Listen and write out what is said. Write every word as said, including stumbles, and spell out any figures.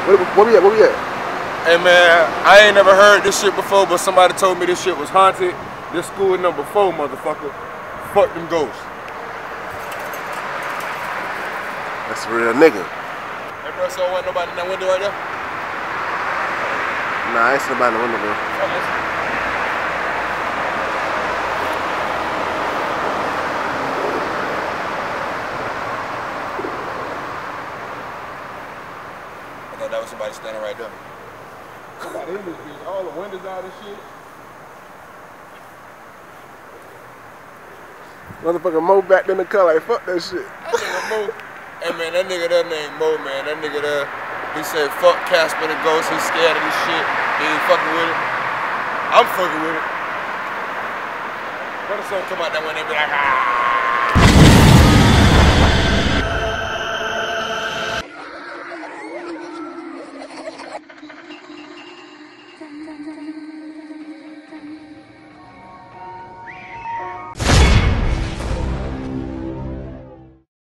Where, where we at? Where we at? Hey man, I ain't never heard this shit before, but somebody told me this shit was haunted. This school number four, motherfucker. Fuck them ghosts. That's a real nigga. Hey bro, so wasn't nobody in that window right there? Nah, I ain't seen nobody in the window, bro. Oh, that was somebody standing right there. Somebody in this bitch, all the windows out and shit. Motherfucker Mo back in the car like, fuck that shit. That nigga Mo. Hey man, that nigga there named Mo, man. That nigga there, he said, fuck Casper the ghost, he's scared of this shit. He ain't fucking with it. I'm fucking with it. What if someone come out that window and be like, ah?